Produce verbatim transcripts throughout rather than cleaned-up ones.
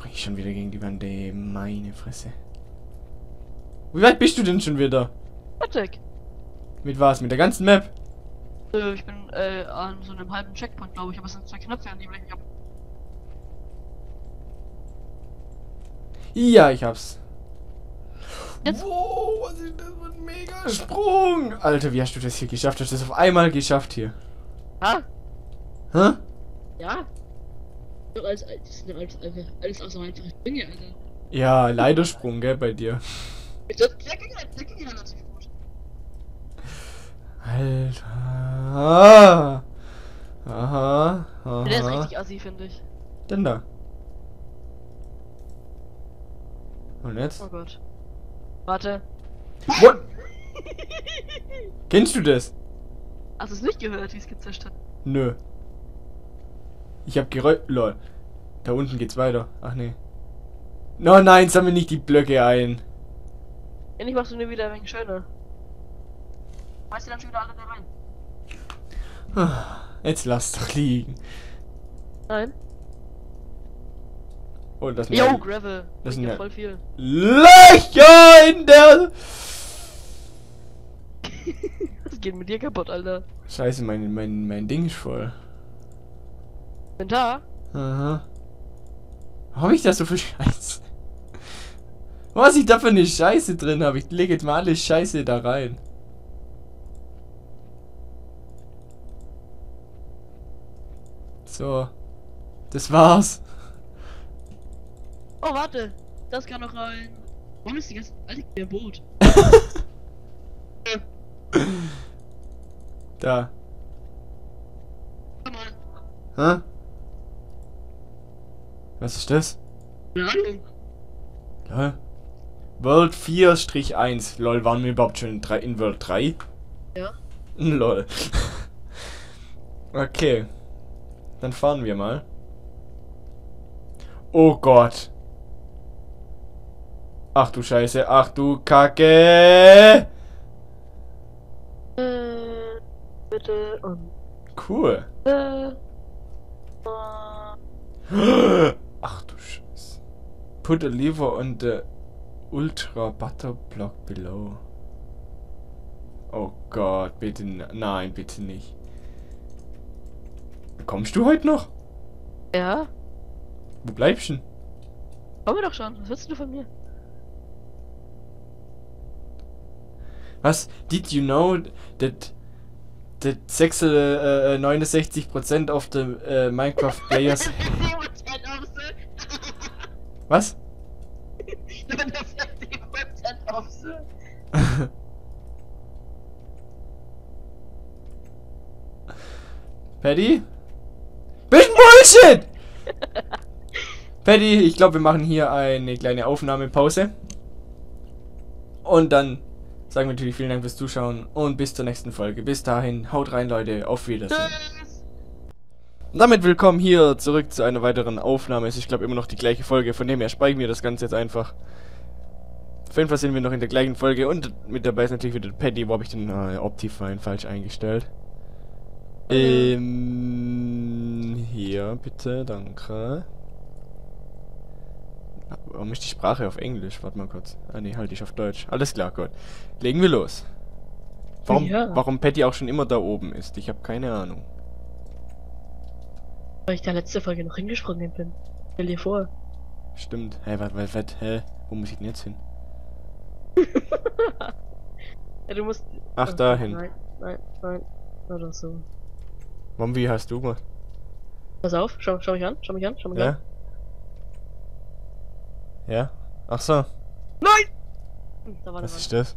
ich schon wieder gegen die Wand, ey, meine Fresse. Wie weit bist du denn schon wieder? Fertig. Mit was? Mit der ganzen Map? Äh, ich bin äh, an so einem halben Checkpoint, glaube ich, aber es sind zwei Knöpfe, an die ich hab. Ja, ich hab's. Jetzt? Wow, was ist das für ein mega Sprung? Alter, wie hast du das hier geschafft? Hast du das auf einmal geschafft hier? Ja? Hä? Ja? Das alles, das sind alles, alles, alles außer einfache Dinge, Alter. Ja, Leitersprung, gell, bei dir. Das, der ging ja, der ging ja relativ gut. Alter. Aha. Aha. Der ist richtig assi, finde ich. Denn da. Und jetzt? Oh Gott. Warte. What? Kennst du das? Hast du es nicht gehört, wie es gezischt hat? Nö. Ich hab geräumt. Lol. Da unten geht's weiter. Ach nee. No, nein, sammel nicht die Blöcke ein. Endlich machst du mir wieder ein wenig schöner. Weißt du dann schon wieder alle da rein? Jetzt lass doch liegen. Nein. Oh, das sind Yo, ja Gravel. das Das sind ja ja- voll viel. Löcher in der... Was geht mit dir kaputt, Alter? Scheiße, mein, mein, mein Ding ist voll. Bin da? Aha. Warum hab ich da so viel Scheiße? Was ich da für eine Scheiße drin habe? Ich lege jetzt mal alles Scheiße da rein. So. Das war's. Oh, warte. Das kann noch rein. Warum ist die ganze Alter, der Boot? Da. Komm mal. Hä? Was ist das? Keine Ahnung. Lol. World vier eins. Lol, waren wir überhaupt schon in, drei, in World drei? Ja. Lol. Okay. Dann fahren wir mal. Oh Gott. Ach du Scheiße. Ach du Kacke. Äh, bitte und Cool. äh. Ach du Scheiße. Put a lever on the ultra butter block below. Oh Gott, bitte. Nein, bitte nicht. Kommst du heute noch? Ja? Wo bleibst du denn? Komm wir doch schon. Was willst du von mir? Was? Did you know that that sechsundneunzig Prozent of the uh, Minecraft players... Was? Paddy? Bisschen Bullshit! Paddy, ich glaube, wir machen hier eine kleine Aufnahmepause. Und dann sagen wir natürlich vielen Dank fürs Zuschauen und bis zur nächsten Folge. Bis dahin, haut rein, Leute. Auf Wiedersehen. Tschüss. Und damit willkommen hier zurück zu einer weiteren Aufnahme. Es ist, ich glaube, immer noch die gleiche Folge. Von dem her speichern wir das Ganze jetzt einfach. Auf jeden Fall sind wir noch in der gleichen Folge. Und mit dabei ist natürlich wieder Paddy. Wo habe ich den äh, Optifine falsch eingestellt? Ähm, hier, bitte, danke. Warum ist die Sprache auf Englisch? Warte mal kurz. Ah ne, halt ich auf Deutsch. Alles klar, gut. Legen wir los. Warum, Ja. warum Patty auch schon immer da oben ist? Ich habe keine Ahnung. Weil ich da letzte Folge noch hingesprungen bin. Stell dir vor. Stimmt. Hä, was, was, was, hä? Wo muss ich denn jetzt hin? Ja, du musst. Ach, Oh, dahin. Nein, nein, nein. Oder so. Warum, wie hast du gemacht? Pass auf, schau, schau mich an, schau mich an, schau mich Ja? an. Ja? Ach so. Nein! Hm, Da war Was der ist das?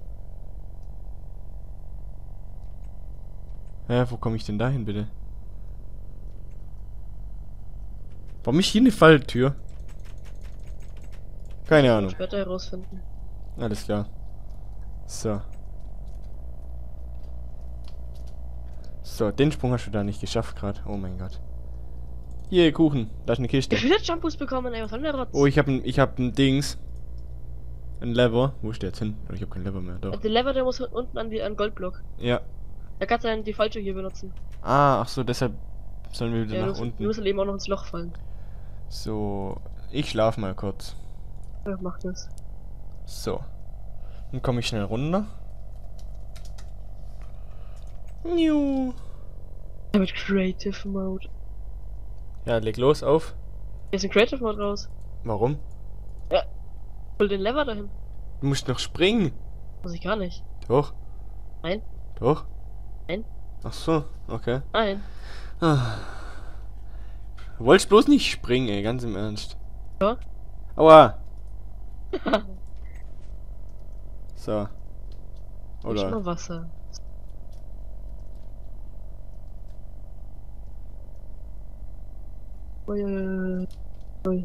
Hä, wo komme ich denn da hin, bitte? Warum ist hier eine Falltür? Keine Ahnung. Später herausfinden. Alles klar. So. So, den Sprung hast du da nicht geschafft gerade. Oh mein Gott. Hier, Kuchen. Da ist eine Kiste. Ich will jetzt Shampoos bekommen, ey, was soll der Rotz? Oh, ich hab ein, ich hab ein Dings. Ein Lever. Wo ist der jetzt hin? Oh, ich hab kein Lever mehr. Doch. Der Lever, der muss unten an die an Goldblock. Ja. Da kannst du dann die falsche hier benutzen. Ah, ach so, deshalb sollen wir wieder Ja, nach du, unten. du musst eben auch noch ins Loch fallen. So. Ich schlaf mal kurz. Ja, mach das. So. Dann komme ich schnell runter. Niu. Ja, mit Creative Mode. Ja, leg los auf. Jetzt in Creative Mode raus. Warum? Hol den Lever dahin. Du musst noch springen. Muss ich gar nicht. Doch. Nein. Doch. Nein. Ach so, okay. Nein. Ah. Du wolltest bloß nicht springen, ey, ganz im Ernst. Ja. Aua. So. Oder? Oder? Mal Wasser. Ui, ui, ui.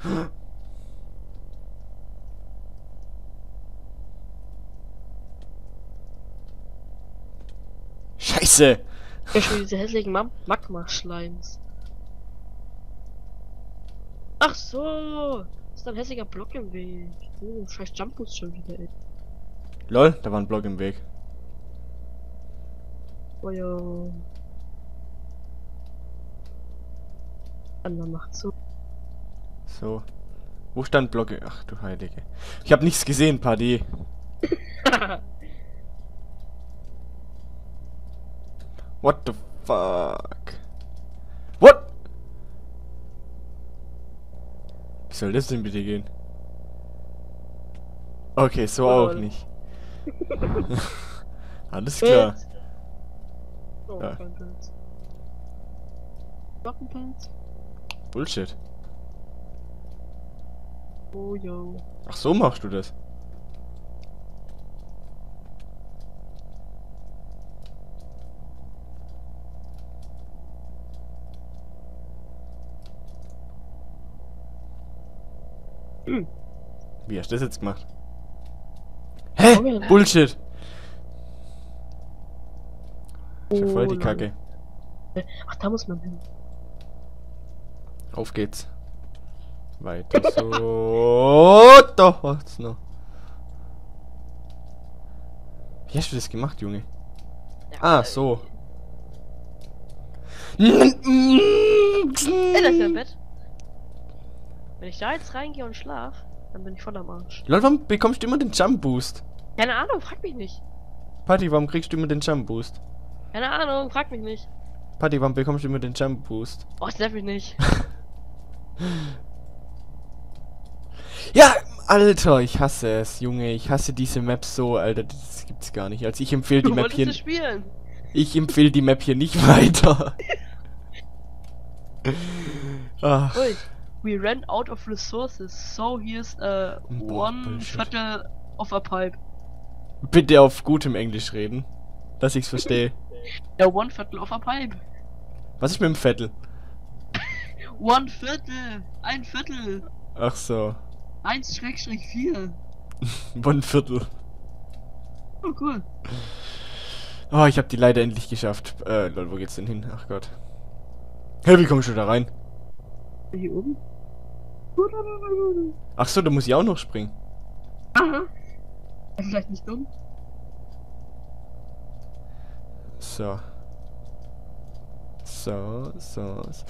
Scheiße. Ja, schon diese hässlichen Mam Magma-Schleims. Ach so. Ist da ein hässlicher Block im Weg. Oh, scheiß Jumpboost schon wieder, ey. Lol, da war ein Block im Weg. Oh ja. Anna macht so. So. Wo stand Blocke? Ach du Heilige. Ich hab nichts gesehen, Paddy. What the fuck? What? Wie soll das denn bitte gehen? Okay, so auch Lol. nicht. Alles klar. Pilz. Oh, Ja. kein Pilz. Noch ein Pilz. Bullshit. Oh yo. Ach, so machst du das. Wie hast du das jetzt gemacht? Hä? Okay. Bullshit. Ist ja voll die lol. Kacke. Ach, da muss man hin. Auf geht's. Weiter so. Doch, was noch? Wie hast du das gemacht, Junge? Ah, so. Ey, das ist ja Bett. Wenn ich da jetzt reingehe und schlaf, dann bin ich voll am Arsch. Lol, warum bekommst du immer den Jump Boost? Keine Ahnung, frag mich nicht. Patty, warum kriegst du immer den Jump Boost? Keine Ahnung, frag mich nicht. Patty, warum bekommst du immer den Jump Boost? Oh, das nervt mich nicht. Ja, Alter, ich hasse es, Junge. Ich hasse diese Map so, Alter. Das gibt's gar nicht. Also ich empfehle die Du Map wolltest hier. es spielen. Ich empfehle die Map hier nicht weiter. Ach. Ui. We ran out of resources, so here's uh, Boah, one Bullshit. viertel of a pipe. Bitte auf gutem Englisch reden, dass ich's verstehe. Ja, one viertel of a pipe. Was ist mit dem Vettel? One Viertel, ein Viertel, Ach so. eins Schrägstrich vier. Ein Viertel. Oh, cool. Oh, ich habe die leider endlich geschafft. Äh, lol, wo geht's denn hin? Ach Gott. Hey, wie kommst du da rein? Hier oben? Ach so, da muss ich auch noch springen. Aha. Vielleicht nicht dumm. So. So, so. so.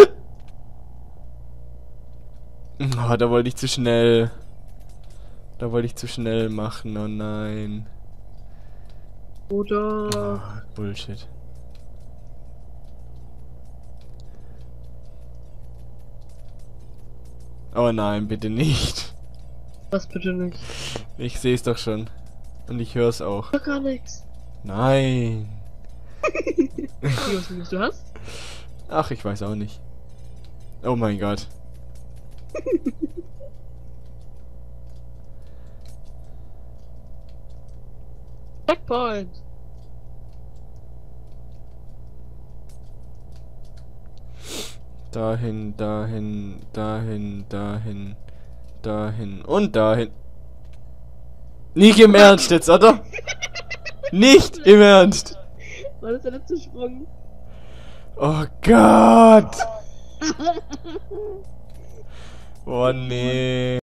Oh, da wollte ich zu schnell. Da wollte ich zu schnell machen, oh nein. Oder... Oh, Bullshit. Oh nein, bitte nicht. Was bitte nicht? Ich sehe es doch schon. Und ich höre es auch. Doch gar nichts. Nein. Wie, was du nicht du hast? Ach, ich weiß auch nicht. Oh mein Gott. Checkpoint. Dahin, dahin, dahin, dahin, dahin und dahin. Nicht im Ernst jetzt, oder? Nicht im Ernst. War das der letzte Sprung? Oh Gott. Oh nee.